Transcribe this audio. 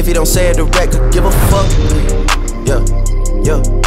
If he don't say it direct, could give a fuck. Yeah, yeah.